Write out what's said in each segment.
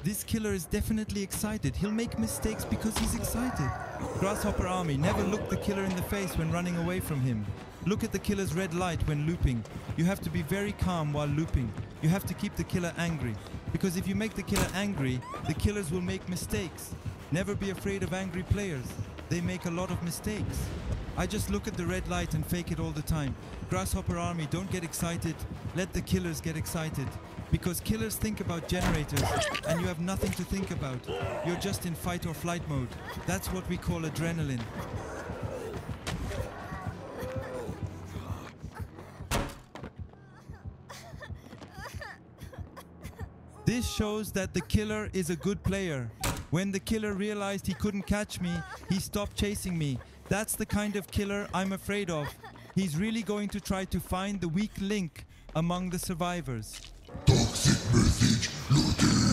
This killer is definitely excited. He'll make mistakes because he's excited. Grasshopper army, never look the killer in the face when running away from him. Look at the killer's red light when looping. You have to be very calm while looping. You have to keep the killer angry. Because if you make the killer angry, the killers will make mistakes. Never be afraid of angry players. They make a lot of mistakes. I just look at the red light and fake it all the time. Grasshopper army, don't get excited. Let the killers get excited. Because killers think about generators and you have nothing to think about. You're just in fight or flight mode. That's what we call adrenaline. This shows that the killer is a good player. When the killer realized he couldn't catch me, he stopped chasing me. That's the kind of killer I'm afraid of. He's really going to try to find the weak link among the survivors. Toxic message loading.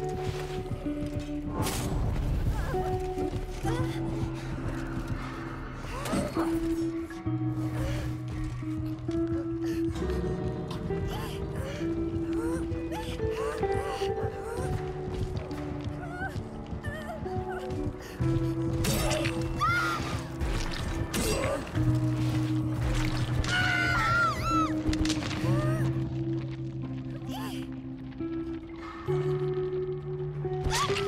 Ah!